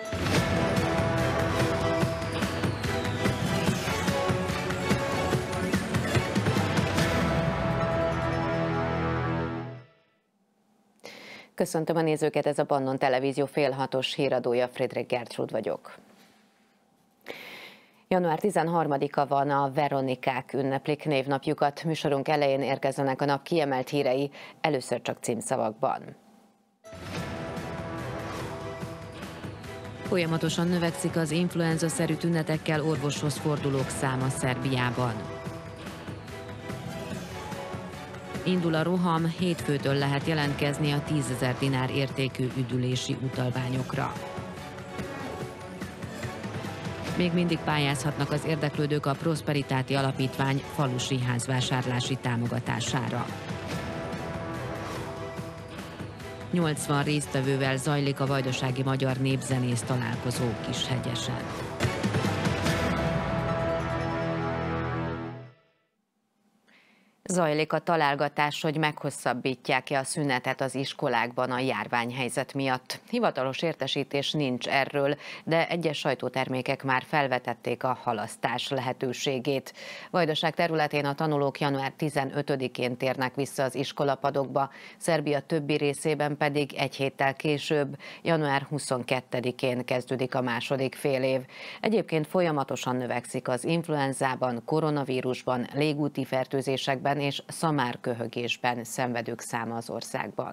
Köszöntöm a nézőket, ez a Pannon Televízió fél hatos híradója, Friedrich Gertrud vagyok. Január 13-a van, a Veronikák ünneplik névnapjukat. Műsorunk elején érkezzenek a nap kiemelt hírei, először csak címszavakban. Folyamatosan növekszik az influenza-szerű tünetekkel orvoshoz fordulók száma Szerbiában. Indul a roham, hétfőtől lehet jelentkezni a 10 000 dinár értékű üdülési utalványokra. Még mindig pályázhatnak az érdeklődők a Prosperitáti Alapítvány falusi házvásárlási támogatására. 80 résztvevővel zajlik a vajdasági magyar népzenész találkozó Kishegyesen. Zajlik a találgatás, hogy meghosszabbítják-e a szünetet az iskolákban a járványhelyzet miatt. Hivatalos értesítés nincs erről, de egyes sajtótermékek már felvetették a halasztás lehetőségét. Vajdaság területén a tanulók január 15-én térnek vissza az iskolapadokba, Szerbia többi részében pedig egy héttel később, január 22-én kezdődik a második félév. Egyébként folyamatosan növekszik az influenzában, koronavírusban, légúti fertőzésekben és szamárköhögésben szenvedők száma az országban.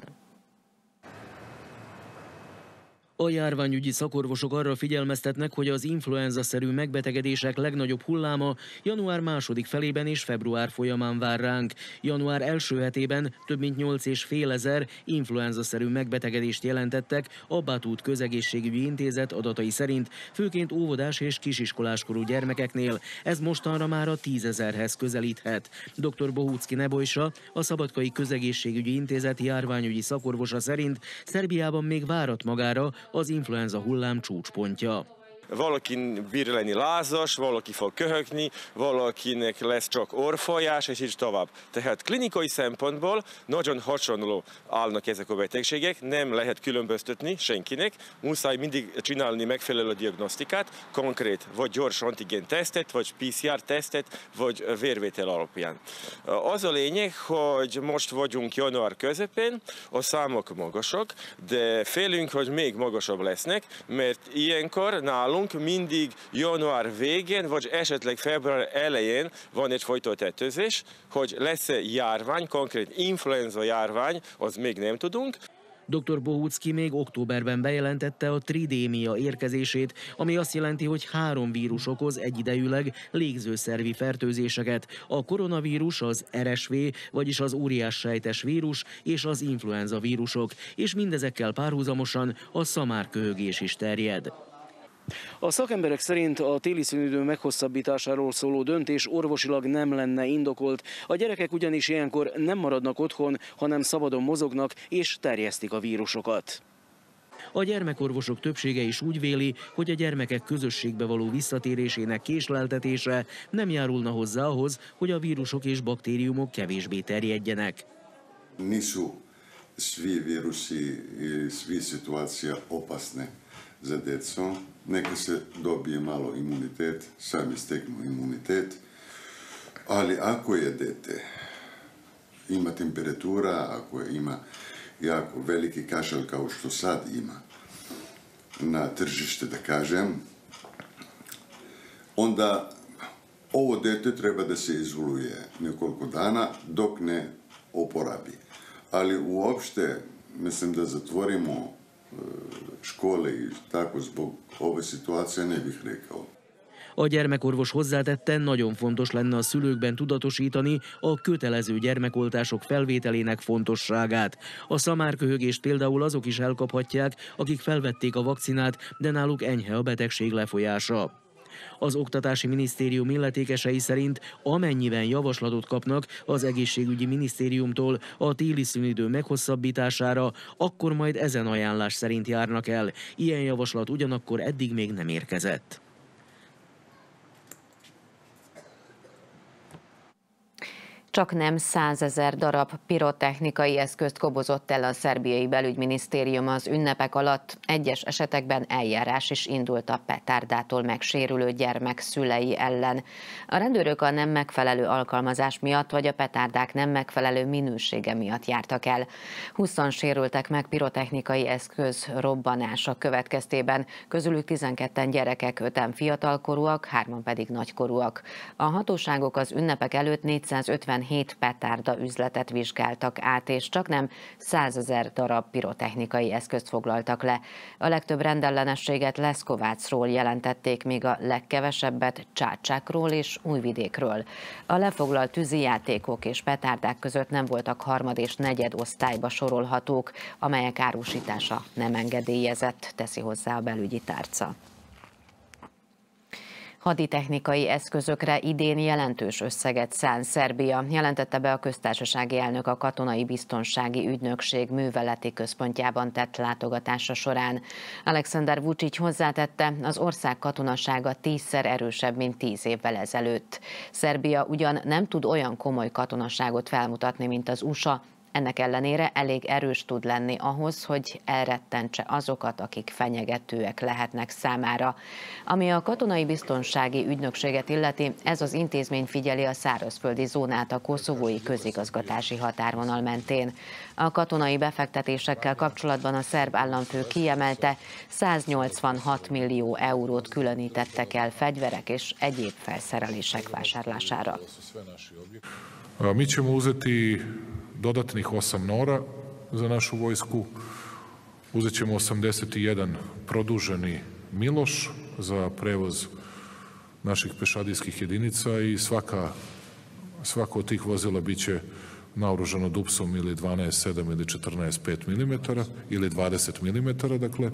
A járványügyi szakorvosok arra figyelmeztetnek, hogy az influenza-szerű megbetegedések legnagyobb hulláma január második felében és február folyamán vár ránk. Január első hetében több mint 8500 influenza-szerű megbetegedést jelentettek a Batut Közegészségügyi Intézet adatai szerint, főként óvodás és kisiskoláskorú gyermekeknél. Ez mostanra már a 10 000-hez közelíthet. Dr. Bohucki Nebojsa, a Szabadkai Közegészségügyi Intézet járványügyi szakorvosa szerint Szerbiában még várat magára az influenza hullám csúcspontja. Valaki bír lenni lázas, valaki fog köhögni, valakinek lesz csak orrfolyás, és így tovább. Tehát klinikai szempontból nagyon hasonló állnak ezek a betegségek, nem lehet különböztetni senkinek, muszáj mindig csinálni megfelelő diagnosztikát, konkrét vagy gyors antigén tesztet, vagy PCR tesztet, vagy vérvétel alapján. Az a lényeg, hogy most vagyunk január közepén, a számok magasak, de félünk, hogy még magasabb lesznek, mert ilyenkor nálunk mindig január végén, vagy esetleg február elején van egyfajta tetőzés, hogy lesz-e járvány, konkrét influenza járvány, az még nem tudunk. Dr. Bohucki még októberben bejelentette a tridémia érkezését, ami azt jelenti, hogy 3 vírus okoz egyidejűleg légzőszervi fertőzéseket. A koronavírus, az RSV, vagyis az óriássejtes vírus és az influenza vírusok, és mindezekkel párhuzamosan a szamárköhögés is terjed. A szakemberek szerint a téli szünidő meghosszabbításáról szóló döntés orvosilag nem lenne indokolt. A gyerekek ugyanis ilyenkor nem maradnak otthon, hanem szabadon mozognak és terjesztik a vírusokat. A gyermekorvosok többsége is úgy véli, hogy a gyermekek közösségbe való visszatérésének késleltetése nem járulna hozzá ahhoz, hogy a vírusok és baktériumok kevésbé terjedjenek. Nisu svi virusi i svi situacija opasne za djecu. Neka se dobije malo imunitet, sami steknu imunitet, ali ako je dete ima temperatura, ako ima jako veliki kašalj kao što sad ima na tržište, da kažem, onda ovo dete treba da se izoluje nekoliko dana dok ne oporabi. Ali uopšte, mislim da zatvorimo škole i tako zbog ove situacije ne bih rekao. A gyermekorvos hozzátette, nagyon fontos lenne a szülőkben tudatosítani a kötelező gyermekoltások felvételének fontosságát. A szamárköhögést például azok is elkaphatják, akik felvették a vakcinát, de náluk enyhe a betegség lefolyása. Az Oktatási Minisztérium illetékesei szerint amennyiben javaslatot kapnak az Egészségügyi Minisztériumtól a téli szünidő meghosszabbítására, akkor majd ezen ajánlás szerint járnak el. Ilyen javaslat ugyanakkor eddig még nem érkezett. Csak nem 100 000 darab pirotechnikai eszközt kobozott el a szerbiai belügyminisztérium az ünnepek alatt. Egyes esetekben eljárás is indult a petárdától megsérülő gyermek szülei ellen. A rendőrök a nem megfelelő alkalmazás miatt vagy a petárdák nem megfelelő minősége miatt jártak el. 20-an sérültek meg pirotechnikai eszköz robbanása következtében, közülük 12-en gyerekek, 5-en fiatalkorúak, 3-an pedig nagykorúak. A hatóságok az ünnepek előtt 457 petárda üzletet vizsgáltak át, és csaknem 100 000 darab pirotechnikai eszközt foglaltak le. A legtöbb rendellenességet Leszkovácról jelentették, még a legkevesebbet Csácsákról és Újvidékről. A lefoglalt tűzijátékok és petárdák között nem voltak harmad- és negyedosztályba sorolhatók, amelyek árusítása nem engedélyezett, teszi hozzá a belügyi tárca. Haditechnikai eszközökre idén jelentős összeget szán Szerbia, jelentette be a köztársasági elnök a Katonai Biztonsági Ügynökség műveleti központjában tett látogatása során. Alexander Vučić hozzátette, az ország katonasága 10-szer erősebb, mint 10 évvel ezelőtt. Szerbia ugyan nem tud olyan komoly katonaságot felmutatni, mint az USA, ennek ellenére elég erős tud lenni ahhoz, hogy elrettentse azokat, akik fenyegetőek lehetnek számára. Ami a Katonai Biztonsági Ügynökséget illeti, ez az intézmény figyeli a szárazföldi zónát a koszovói közigazgatási határvonal mentén. A katonai befektetésekkel kapcsolatban a szerb államfő kiemelte, 186 millió eurót különítettek el fegyverek és egyéb felszerelések vásárlására. Mi ćemo uzeti dodatnih 8 Nora za našu vojsku, uzet ćemo 81 produženi Miloš za prevoz naših pešadijskih jedinica i svako od tih vozila bit će naoružano dupsom ili 12,7 ili 14,5 mm ili 20 mm, dakle,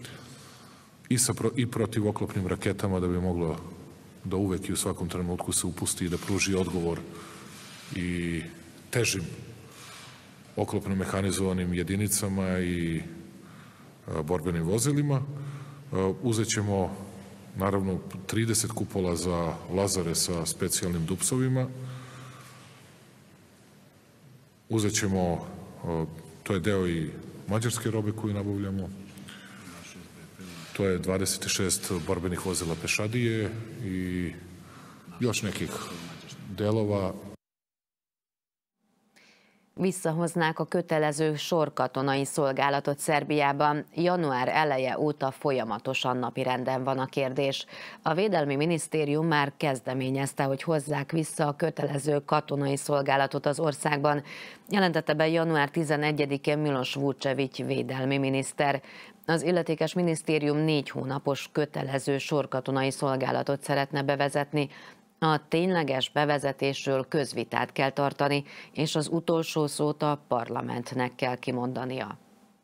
i protivoklopnim raketama da bi moglo da uvek i u svakom trenutku se upusti i da pruži odgovor i težim oklopno mehanizovanim jedinicama i borbenim vozilima. Uzet ćemo naravno 30 kupola za lazare sa specijalnim dupsovima. Uzet ćemo, to je deo i mađarske robe koju nabavljamo, to je 26 borbenih vozila pešadije i još nekih delova. Visszahoznák a kötelező sorkatonai szolgálatot Szerbiában. Január eleje óta folyamatosan napirenden van a kérdés. A Védelmi Minisztérium már kezdeményezte, hogy hozzák vissza a kötelező katonai szolgálatot az országban. Jelentette be január 11-én Miloš Vučević védelmi miniszter. Az illetékes minisztérium 4 hónapos kötelező sorkatonai szolgálatot szeretne bevezetni. A tényleges bevezetésről közvitát kell tartani, és az utolsó szót a parlamentnek kell kimondania.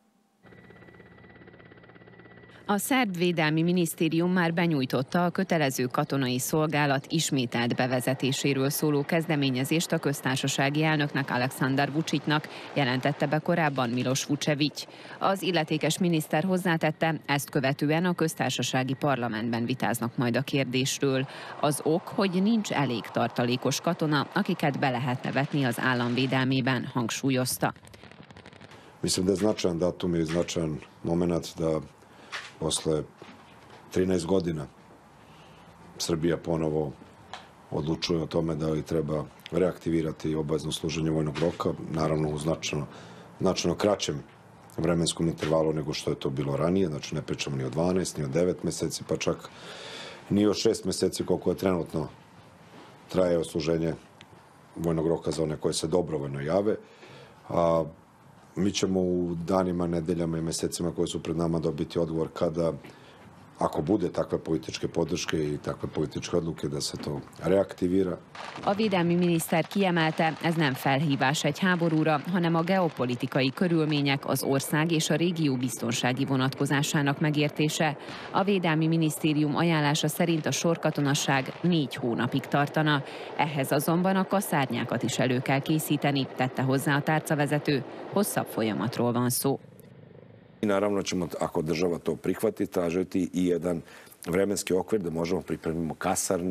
A szerb védelmi minisztérium már benyújtotta a kötelező katonai szolgálat ismételt bevezetéséről szóló kezdeményezést a köztársasági elnöknek, Alexander Vučićnak, jelentette be korábban Miloš Vučević. Az illetékes miniszter hozzátette, ezt követően a köztársasági parlamentben vitáznak majd a kérdésről. Az ok, hogy nincs elég tartalékos katona, akiket be lehetne vetni az állam védelmében, hangsúlyozta. Mislim da je značajan datum i značajan moment da posle 13 godina Srbija ponovo odlučuje o tome da li treba reaktivirati obavezno služenje vojnog roka, naravno u značajno kraćem vremenskom intervalu nego što je to bilo ranije, znači ne pričamo ni o 12, ni o 9 meseci, pa čak ni o 6 meseci koliko je trenutno traje odsluženje vojnog roka za one koje se dobrovoljno jave. A mi ćemo u danima, nedeljama i mesecima koje su pred nama dobiti odgovor kada, ako bude takve političke podrške i takve političke odluke, da se to reaktivira. A védelmi miniszter kiemelte, ez nem felhívás egy háborúra, hanem a geopolitikai körülmények, az ország és a régió biztonsági vonatkozásának megértése. A védelmi minisztérium ajánlása szerint a sorkatonasság 4 hónapig tartana. Ehhez azonban a kaszárnyákat is elő kell készíteni, tette hozzá a tárcavezető. Hosszabb folyamatról van szó. Naravno ćemo, ako država to prihvati, tražiti i jedan vremenski okvir da možemo pripremimo kasarne,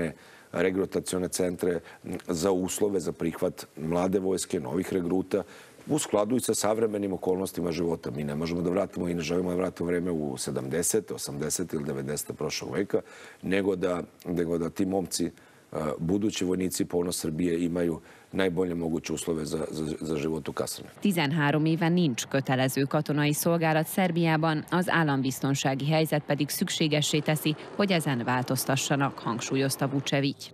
regrutacione centre za uslove, za prihvat mlade vojske, novih regruta, u skladu i sa savremenim okolnostima života. Mi ne možemo da vratimo i ne želimo da vratimo vreme u 70, 80 ili 90 prošlog veka, nego da ti momci, budući vojnici Ponos Srbije imaju najbolje moguće uslove za život u kasarnán. 13 éve nincs kötelező katonai szolgálat Szerbiában, az állambiztonsági helyzet pedig szükségessé teszi, hogy ezen változtassanak, hangsúlyozta Vučević.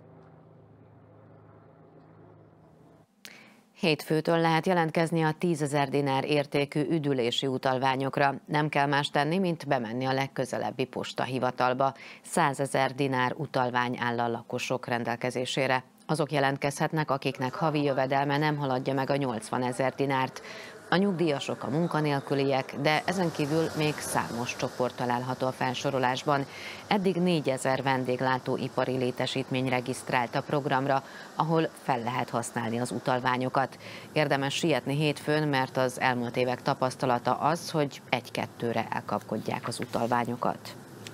Hétfőtől lehet jelentkezni a 10 000 dinár értékű üdülési utalványokra. Nem kell más tenni, mint bemenni a legközelebbi postahivatalba. 100 000 dinár utalvány áll a lakosok rendelkezésére. Azok jelentkezhetnek, akiknek havi jövedelme nem haladja meg a 80 000 dinárt. A nyugdíjasok, a munkanélküliek, de ezen kívül még számos csoport található a felsorolásban. Eddig 4000 vendéglátóipari létesítmény regisztrált a programra, ahol fel lehet használni az utalványokat. Érdemes sietni hétfőn, mert az elmúlt évek tapasztalata az, hogy 1-2-re elkapkodják az utalványokat.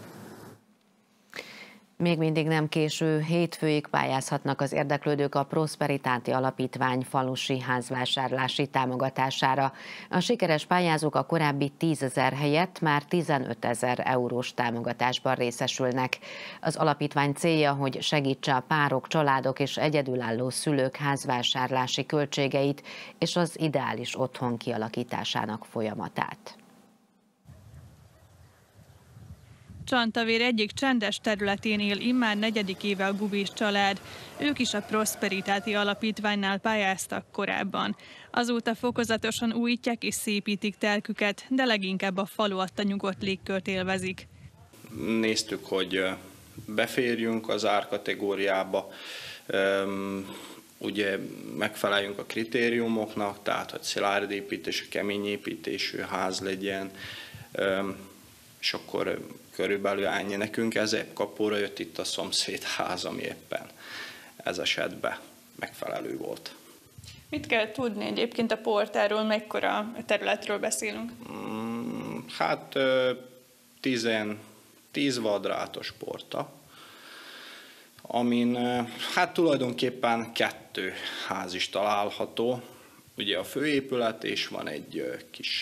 Még mindig nem késő, hétfőig pályázhatnak az érdeklődők a Prosperitáti Alapítvány falusi házvásárlási támogatására. A sikeres pályázók a korábbi 10 000 helyett már 15 000 eurós támogatásban részesülnek. Az alapítvány célja, hogy segítse a párok, családok és egyedülálló szülők házvásárlási költségeit és az ideális otthon kialakításának folyamatát. Csantavér egyik csendes területén él immár 4. éve a Gubis család. Ők is a Prosperitáti Alapítványnál pályáztak korábban. Azóta fokozatosan újítják és szépítik telküket, de leginkább a falu adta nyugodt légkört élvezik. Néztük, hogy beférjünk az árkategóriába, ugye megfeleljünk a kritériumoknak, tehát hogy szilárd építésű, kemény építésű ház legyen, és akkor körülbelül ennyi. Nekünk ezért kapóra jött itt a szomszédház, ami éppen ez esetben megfelelő volt. Mit kell tudni egyébként a portáról, mekkora területről beszélünk? Hát 10 kvadrátos porta, amin hát tulajdonképpen 2 ház is található. Ugye a főépület és van egy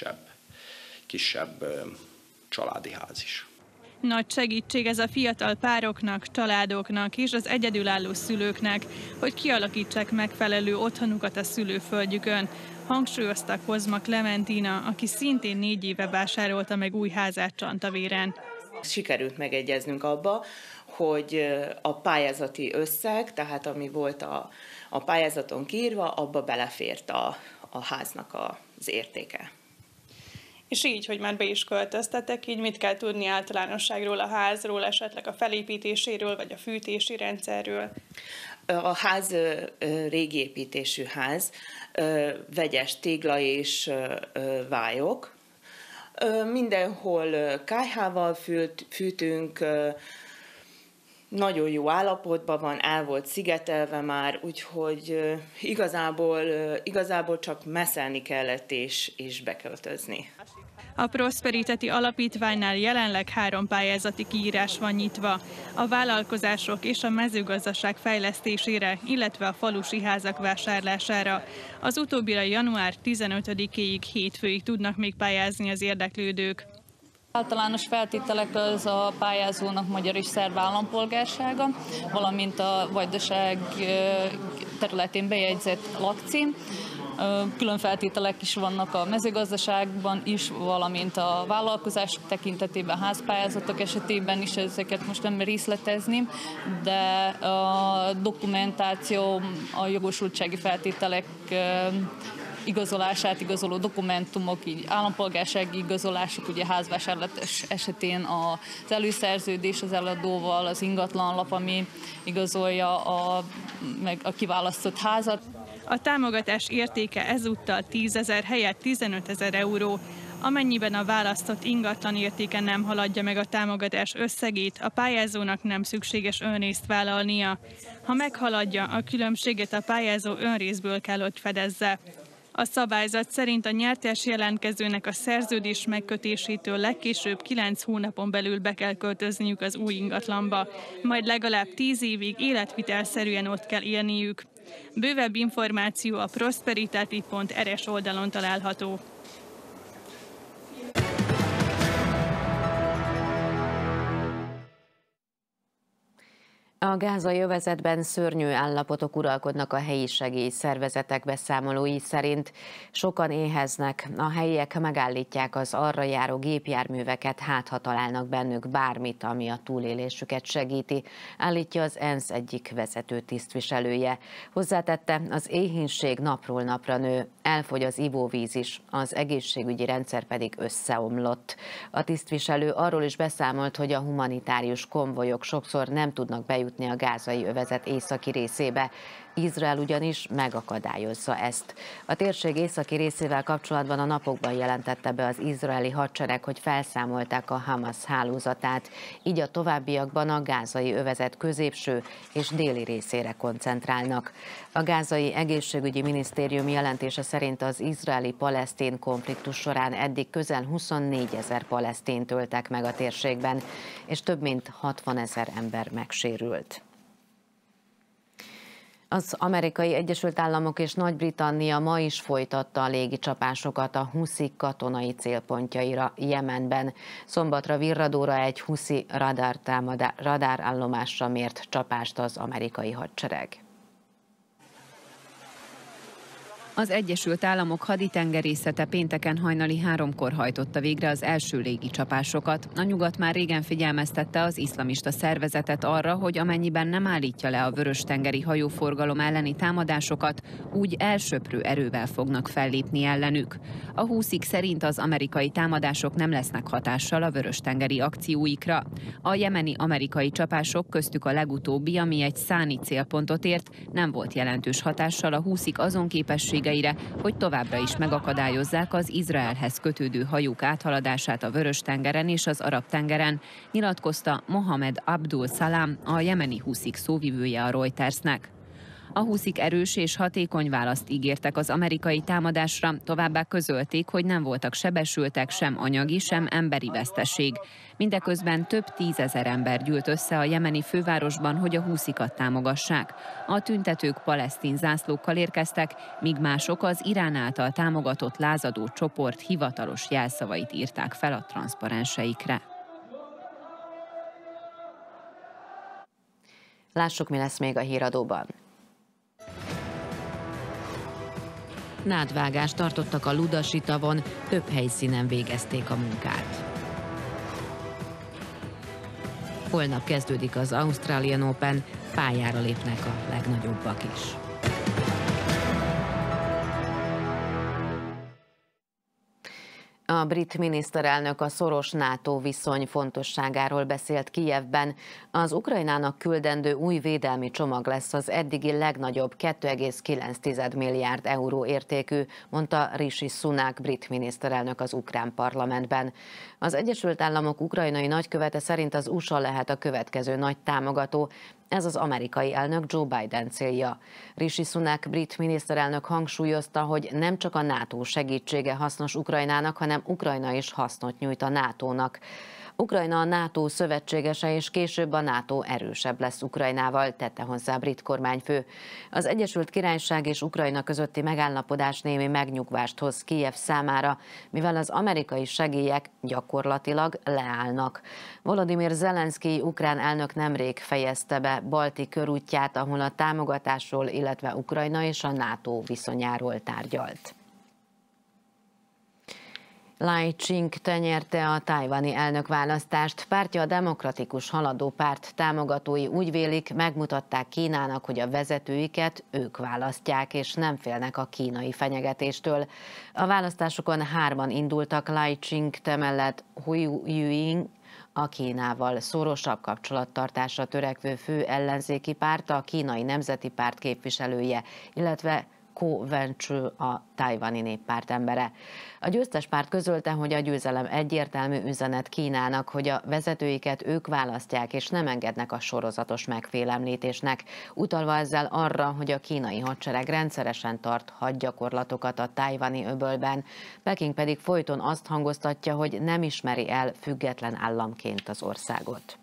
kisebb családi ház is. Nagy segítség ez a fiatal pároknak, családoknak és az egyedülálló szülőknek, hogy kialakítsák megfelelő otthonukat a szülőföldjükön, hangsúlyozta Kozma Klementina, aki szintén 4 éve vásárolta meg új házát Csantavéren. Sikerült megegyeznünk abba, hogy a pályázati összeg, tehát ami volt a pályázaton kiírva, abba belefért a háznak az értéke. És így, hogy már be is költöztetek, így mit kell tudni általánosságról a házról, esetleg a felépítéséről, vagy a fűtési rendszerről? A ház régi építésű ház, vegyes tégla és vályok. Mindenhol kályhával fűtünk, nagyon jó állapotban van, el volt szigetelve már, úgyhogy igazából csak messzelni kellett és beköltözni. A Prosperitáti Alapítványnál jelenleg 3 pályázati kiírás van nyitva. A vállalkozások és a mezőgazdaság fejlesztésére, illetve a falusi házak vásárlására. Az utóbbira január 15-éig hétfőig tudnak még pályázni az érdeklődők. Általános feltételek az a pályázónak magyar és szerb állampolgársága, valamint a Vajdaság területén bejegyzett lakcím. Külön feltételek is vannak a mezőgazdaságban is, valamint a vállalkozások tekintetében, házpályázatok esetében is, ezeket most nem részletezném, de a dokumentáció, a jogosultsági feltételek igazolását igazoló dokumentumok, így állampolgársági igazolások, ugye házvásárlás esetén az előszerződés az eladóval, az ingatlanlap, ami igazolja a kiválasztott házat. A támogatás értéke ezúttal 10 000 helyett 15 000 euró. Amennyiben a választott ingatlan értéke nem haladja meg a támogatás összegét, a pályázónak nem szükséges önrészt vállalnia. Ha meghaladja, a különbséget a pályázó önrészből kell, hogy fedezze. A szabályzat szerint a nyertes jelentkezőnek a szerződés megkötésétől legkésőbb 9 hónapon belül be kell költözniük az új ingatlanba, majd legalább 10 évig életvitelszerűen ott kell élniük. Bővebb információ a prosperitati.rs oldalon található. A gázai övezetben szörnyű állapotok uralkodnak a helyi segélyszervezetek beszámolói szerint. Sokan éheznek, a helyiek megállítják az arra járó gépjárműveket, ha találnak bennük bármit, ami a túlélésüket segíti, állítja az ENSZ egyik vezető tisztviselője. Hozzátette, az éhínség napról napra nő, elfogy az ivóvíz is, az egészségügyi rendszer pedig összeomlott. A tisztviselő arról is beszámolt, hogy a humanitárius konvojok sokszor nem tudnak bejutni a gázai övezet északi részébe. Izrael ugyanis megakadályozza ezt. A térség északi részével kapcsolatban a napokban jelentette be az izraeli hadsereg, hogy felszámolták a Hamas hálózatát, így a továbbiakban a gázai övezet középső és déli részére koncentrálnak. A gázai egészségügyi minisztérium jelentése szerint az izraeli-palesztin konfliktus során eddig közel 24 000 palesztint öltek meg a térségben, és több mint 60 000 ember megsérült. Az Amerikai Egyesült Államok és Nagy-Britannia ma is folytatta a légicsapásokat a huszi katonai célpontjaira Jemenben. Szombatra virradóra egy huszi radárállomásra mért csapást az amerikai hadsereg. Az Egyesült Államok haditengerészete pénteken hajnali 3-kor hajtotta végre az első légicsapásokat. A nyugat már régen figyelmeztette az iszlamista szervezetet arra, hogy amennyiben nem állítja le a vörös-tengeri hajóforgalom elleni támadásokat, úgy elsöprő erővel fognak fellépni ellenük. A húszik szerint az amerikai támadások nem lesznek hatással a vörös-tengeri akcióikra. A jemeni amerikai csapások, köztük a legutóbbi, ami egy száni célpontot ért, nem volt jelentős hatással a húszik azon képességeire, hogy továbbra is megakadályozzák az Izraelhez kötődő hajók áthaladását a Vörös-tengeren és az Arab-tengeren, nyilatkozta Mohamed Abdul Salam, a jemeni huszik szóvivője a Reutersnek. A huszik erős és hatékony választ ígértek az amerikai támadásra, továbbá közölték, hogy nem voltak sebesültek, sem anyagi, sem emberi veszteség. Mindeközben több 10 000 ember gyűlt össze a jemeni fővárosban, hogy a huszikat támogassák. A tüntetők palesztin zászlókkal érkeztek, míg mások az Irán által támogatott lázadó csoport hivatalos jelszavait írták fel a transzparenseikre. Lássuk, mi lesz még a híradóban. Nádvágást tartottak a Ludasi tavon, több helyszínen végezték a munkát. Holnap kezdődik az Australian Open, pályára lépnek a legnagyobbak is. A brit miniszterelnök a szoros NATO viszony fontosságáról beszélt Kijevben. Az Ukrajnának küldendő új védelmi csomag lesz az eddigi legnagyobb 2,9 milliárd euró értékű, mondta Rishi Sunak brit miniszterelnök az ukrán parlamentben. Az Egyesült Államok ukrajnai nagykövete szerint az USA lehet a következő nagy támogató. Ez az amerikai elnök Joe Biden célja. Rishi Sunak brit miniszterelnök hangsúlyozta, hogy nem csak a NATO segítsége hasznos Ukrajnának, hanem Ukrajna is hasznot nyújt a NATO-nak. Ukrajna a NATO szövetségese, és később a NATO erősebb lesz Ukrajnával, tette hozzá a brit kormányfő. Az Egyesült Királyság és Ukrajna közötti megállapodás némi megnyugvást hoz Kijev számára, mivel az amerikai segélyek gyakorlatilag leállnak. Volodymyr Zelenszkij ukrán elnök nemrég fejezte be balti körútját, ahol a támogatásról, illetve Ukrajna és a NATO viszonyáról tárgyalt. Lai Ching-te nyerte a tajvani elnökválasztást. Pártja, a Demokratikus Haladó Párt támogatói úgy vélik, megmutatták Kínának, hogy a vezetőiket ők választják, és nem félnek a kínai fenyegetéstől. A választásokon 3-an indultak, Lai Ching-te mellett Hu Yuying, a Kínával szorosabb kapcsolattartásra törekvő fő ellenzéki párt, a Kínai Nemzeti Párt képviselője, illetve Ko Wen-chü, a tajvani néppárt embere. A győztes párt közölte, hogy a győzelem egyértelmű üzenet Kínának, hogy a vezetőiket ők választják, és nem engednek a sorozatos megfélemlítésnek, utalva ezzel arra, hogy a kínai hadsereg rendszeresen tart hadgyakorlatokat a tajvani öbölben. Peking pedig folyton azt hangoztatja, hogy nem ismeri el független államként az országot.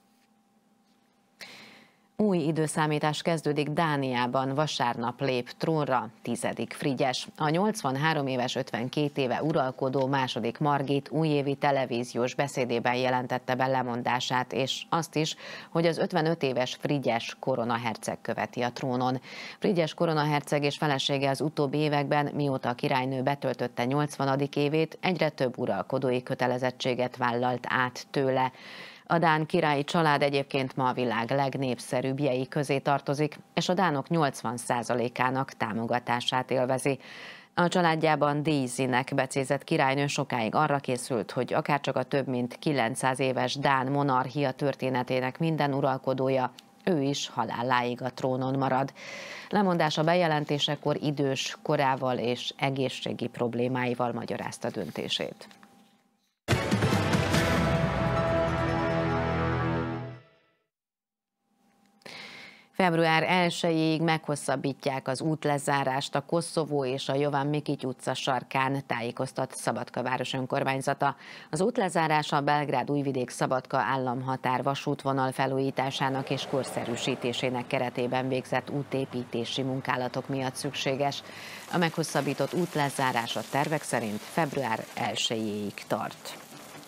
Új időszámítás kezdődik Dániában, vasárnap lép trónra 10. Frigyes. A 83 éves 52 éve uralkodó második Margit újévi televíziós beszédében jelentette be lemondását, és azt is, hogy az 55 éves Frigyes koronaherceg követi a trónon. Frigyes koronaherceg és felesége az utóbbi években, mióta a királynő betöltötte 80. évét, egyre több uralkodói kötelezettséget vállalt át tőle. A dán királyi család egyébként ma a világ legnépszerűbbjei közé tartozik, és a dánok 80%-ának támogatását élvezi. A családjában Daisy-nek becézett királynő sokáig arra készült, hogy akárcsak a több mint 900 éves dán monarchia történetének minden uralkodója, ő is halálláig a trónon marad. Lemondása bejelentésekor idős korával és egészségi problémáival magyarázta döntését. Február 1-ig meghosszabbítják az útlezárást a Koszovó és a Jovan Mikic utca sarkán, tájékoztat Szabadka város önkormányzata. Az útlezárás a Belgrád-Újvidék-Szabadka államhatár vasútvonal felújításának és korszerűsítésének keretében végzett útépítési munkálatok miatt szükséges. A meghosszabbított útlezárás a tervek szerint február 1-ig tart.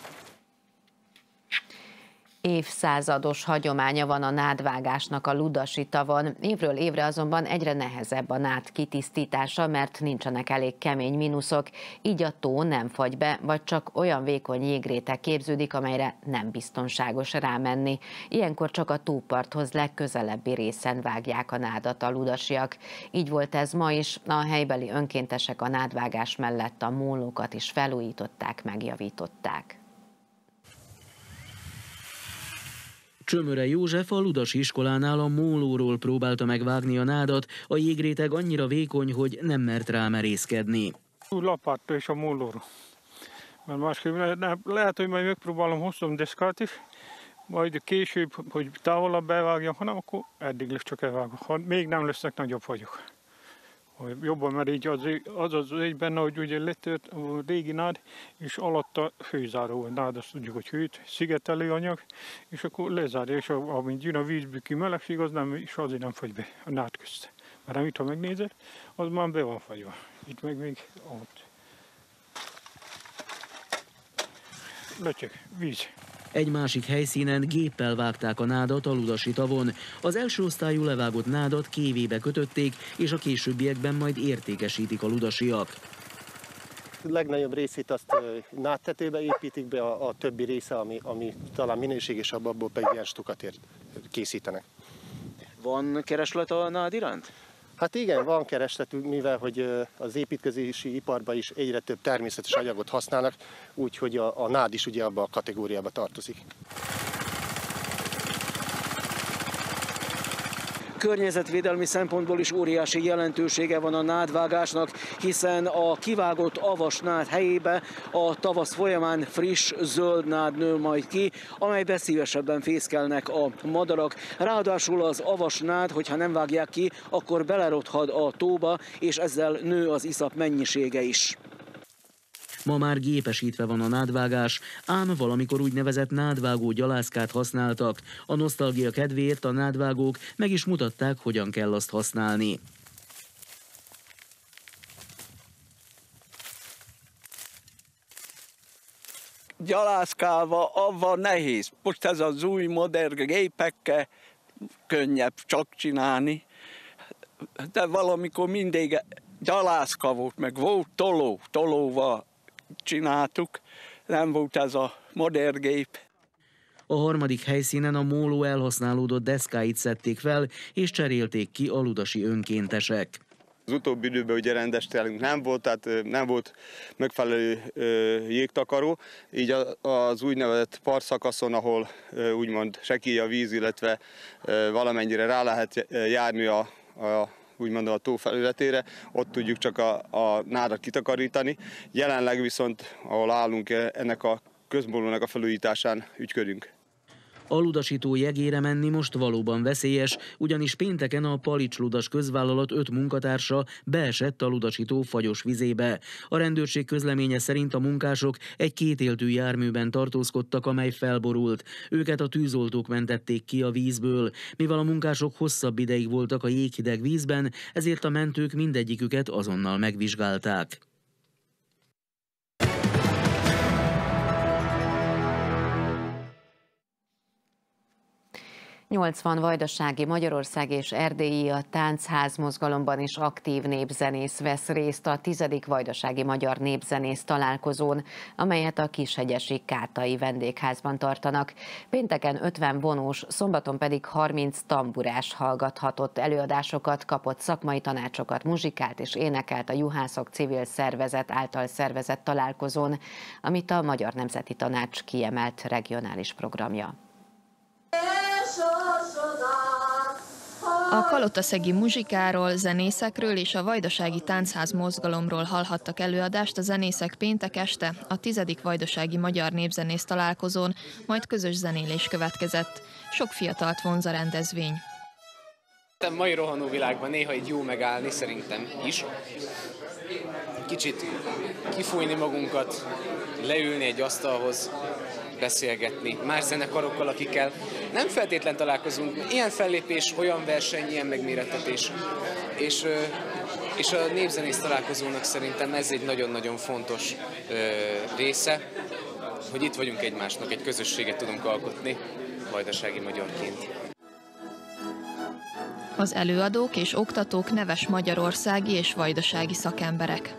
Évszázados hagyománya van a nádvágásnak a Ludasi tavon. Évről évre azonban egyre nehezebb a nád kitisztítása, mert nincsenek elég kemény mínuszok, így a tó nem fagy be, vagy csak olyan vékony jégréteg képződik, amelyre nem biztonságos rámenni. Ilyenkor csak a tóparthoz legközelebbi részen vágják a nádat a ludasiak. Így volt ez ma is, a helybeli önkéntesek a nádvágás mellett a mólókat is felújították, megjavították. Csömöre József a ludasi iskolánál a mólóról próbálta megvágni a nádat, a jégréteg annyira vékony, hogy nem mert rá merészkedni. Lapáttal és a mólóról. Mert másképp lehet, hogy majd megpróbálom hosszú deszkát is, majd később, hogy távolabb bevágjam, hanem akkor eddig lesz csak elvágom. Ha még nem lesznek nagyobb fagyok. Jobban, mert így az egy benne, hogy ugye letört a régi nád, és alatta hőzáró a nád, azt tudjuk, hogy hőt, szigetelő anyag, és akkor lezárja, és amint jön a vízből ki melegség, az nem, és azért nem fagy be a nád közt. Mert amit, ha megnézed, az már be van fagyva. Itt meg még ott. Lötyög, víz. Egy másik helyszínen géppel vágták a nádat a ludasi tavon. Az első osztályú levágott nádat kévébe kötötték, és a későbbiekben majd értékesítik a ludasiak. A legnagyobb részét azt nádtetőbe építik be, a többi része, ami talán minőségesebb, abból pedig ilyen stukat készítenek. Van kereslet a nád iránt? Hát igen, van keresletünk, mivel hogy az építkezési iparban is egyre több természetes anyagot használnak, úgyhogy a nád is ugye abba a kategóriába tartozik. Környezetvédelmi szempontból is óriási jelentősége van a nádvágásnak, hiszen a kivágott avas nád helyébe a tavasz folyamán friss zöld nád nő majd ki, amelybe szívesebben fészkelnek a madarak. Ráadásul az avas nád, hogyha nem vágják ki, akkor belerothad a tóba, és ezzel nő az iszap mennyisége is. Ma már gépesítve van a nádvágás, ám valamikor úgynevezett nádvágó gyalászkát használtak. A nosztalgia kedvéért a nádvágók meg is mutatták, hogyan kell azt használni. Gyalászkával avval nehéz. Most ez az új modern gépekkel könnyebb csak csinálni. De valamikor mindig gyalászka volt, meg volt tolóval csináltuk, nem volt ez a modern gép. A harmadik helyszínen a móló elhasználódott deszkáit szedték fel, és cserélték ki a ludasi önkéntesek. Az utóbbi időben ugye rendes telünk nem volt, tehát nem volt megfelelő jégtakaró, így az úgynevezett partszakaszon, ahol úgymond sekély a víz, illetve valamennyire rá lehet járni a úgymond a tó felületére, ott tudjuk csak a nádat kitakarítani. Jelenleg viszont, ahol állunk, ennek a közmólónak a felújításán ügyködünk. A ludasító jegére menni most valóban veszélyes, ugyanis pénteken a Palics Ludas közvállalat 5 munkatársa beesett a ludasító fagyos vizébe. A rendőrség közleménye szerint a munkások egy kétéltű járműben tartózkodtak, amely felborult. Őket a tűzoltók mentették ki a vízből. Mivel a munkások hosszabb ideig voltak a jéghideg vízben, ezért a mentők mindegyiküket azonnal megvizsgálták. 80 vajdasági, magyarországi és erdélyi a Táncház mozgalomban is aktív népzenész vesz részt a 10. vajdasági magyar népzenész találkozón, amelyet a Kishegyesi Kátai vendégházban tartanak. Pénteken 50 vonós, szombaton pedig 30 tamburás hallgathatott előadásokat, kapott szakmai tanácsokat, muzsikált és énekelt a Juhászok civil szervezet által szervezett találkozón, amit a Magyar Nemzeti Tanács kiemelt regionális programja. A kalotaszegi muzsikáról, zenészekről és a vajdasági táncház mozgalomról hallhattak előadást a zenészek péntek este a 10. vajdasági magyar népzenész találkozón, majd közös zenélés következett. Sok fiatalt vonz a rendezvény. A mai rohanó világban néha így jó megállni, szerintem is. Kicsit kifújni magunkat, leülni egy asztalhoz, beszélgetni más zenekarokkal, akikkel nem feltétlen találkozunk. Ilyen fellépés, olyan verseny, ilyen megmérettetés. És a népzenész találkozónak szerintem ez egy nagyon-nagyon fontos része, hogy itt vagyunk egymásnak, egy közösséget tudunk alkotni vajdasági magyarként. Az előadók és oktatók neves magyarországi és vajdasági szakemberek.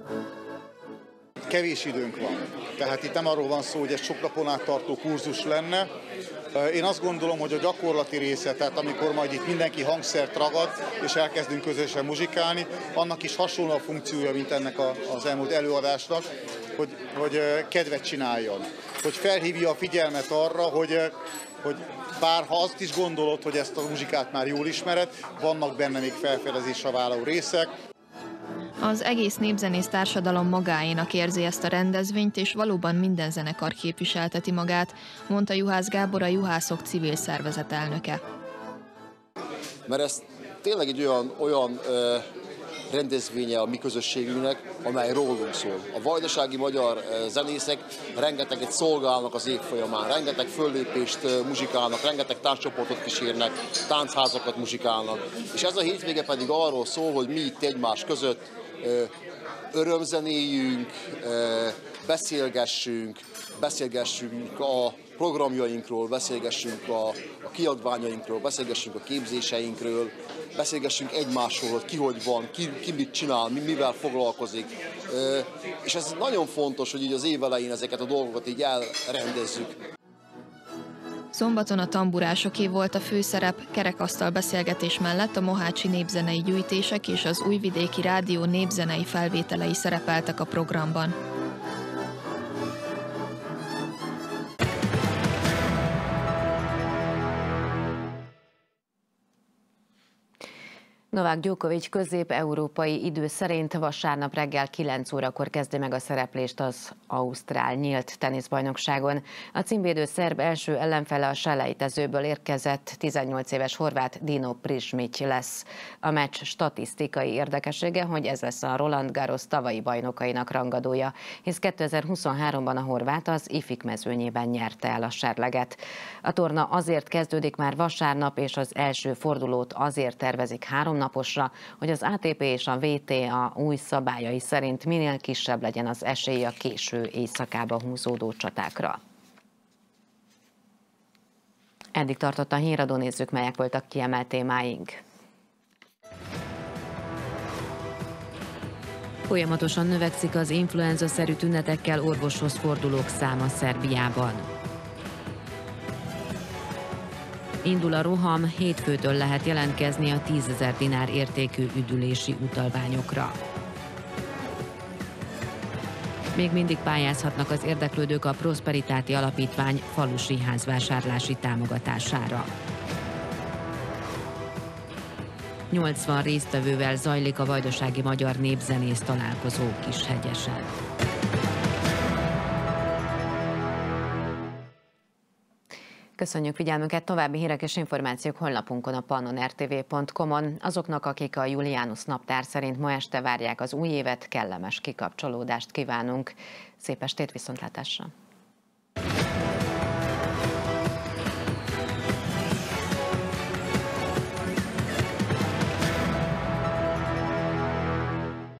Kevés időnk van. Tehát itt nem arról van szó, hogy egy sok napon át tartó kurzus lenne. Én azt gondolom, hogy a gyakorlati része, tehát amikor majd itt mindenki hangszert ragad, és elkezdünk közösen muzsikálni, annak is hasonló a funkciója, mint ennek az elmúlt előadásnak, hogy kedvet csináljon. Hogy felhívja a figyelmet arra, hogy bár ha azt is gondolod, hogy ezt a muzsikát már jól ismered, vannak benne még felfedezésre váló részek. Az egész népzenész társadalom magáénak érzi ezt a rendezvényt, és valóban minden zenekar képviselteti magát, mondta Juhász Gábor, a Juhászok civil szervezet elnöke. Mert ez tényleg egy olyan rendezvénye a mi közösségünknek, amely rólunk szól. A vajdasági magyar zenészek rengeteget szolgálnak az év folyamán, rengeteg föllépést muzsikálnak, rengeteg tánccsoportot kísérnek, táncházakat muzsikálnak. És ez a hétvége pedig arról szól, hogy mi itt egymás között örömzenéljünk, beszélgessünk a programjainkról, beszélgessünk a kiadványainkról, beszélgessünk a képzéseinkről, beszélgessünk egymásról, hogy ki hogy van, ki mit csinál, mivel foglalkozik. És ez nagyon fontos, hogy így az év elején ezeket a dolgokat így elrendezzük. Szombaton a tamburásoké volt a főszerep, kerekasztal beszélgetés mellett a mohácsi népzenei gyűjtések és az Újvidéki Rádió népzenei felvételei szerepeltek a programban. Novák Djokovic közép-európai idő szerint vasárnap reggel 9 órakor kezdi meg a szereplést az ausztrál nyílt teniszbajnokságon. A címvédő szerb első ellenfele a selejtezőből érkezett 18 éves horvát Dino Prismic lesz. A meccs statisztikai érdekessége, hogy ez lesz a Roland Garros tavalyi bajnokainak rangadója, hisz 2023-ban a horvát az ifik mezőnyében nyerte el a serleget. A torna azért kezdődik már vasárnap, és az első fordulót azért tervezik 3 naposra, hogy az ATP és a WTA új szabályai szerint minél kisebb legyen az esély a késő éjszakába húzódó csatákra. Eddig tartott a híradó, nézzük, melyek voltak kiemelt témáink. Folyamatosan növekszik az influenza-szerű tünetekkel orvoshoz fordulók száma Szerbiában. Indul a roham, hétfőtől lehet jelentkezni a 10 000 dinár értékű üdülési utalványokra. Még mindig pályázhatnak az érdeklődők a Prosperitáti Alapítvány falusi házvásárlási támogatására. 80 résztvevővel zajlik a Vajdasági Magyar Népzenész találkozó Kishegyesen. Köszönjük figyelmüket, további hírek és információk honlapunkon, a pannonrtv.com-on. Azoknak, akik a Julianus naptár szerint ma este várják az új évet, kellemes kikapcsolódást kívánunk. Szép estét, viszontlátásra!